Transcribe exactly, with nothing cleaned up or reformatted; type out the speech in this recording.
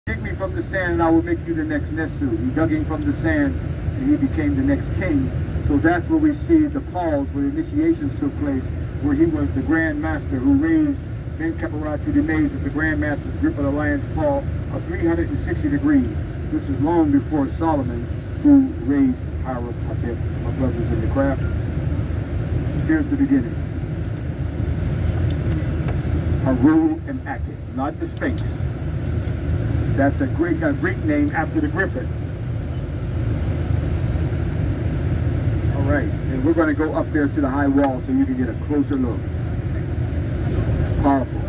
Dig me from the sand and I will make you the next Nesu. He dug him from the sand and he became the next king. So that's where we see the Pauls, where initiations took place, where he was the Grand Master who raised Ben Kaparatu the Maze with the Grand Master's grip of the lion's paw of three hundred sixty degrees. This is long before Solomon, who raised Hiram Hotep, my brothers in the craft. Here's the beginning. Haru and Akhet, not the Sphinx. That's a Greek, a Greek name after the griffin. All right, and we're going to go up there to the high wall so you can get a closer look. Powerful.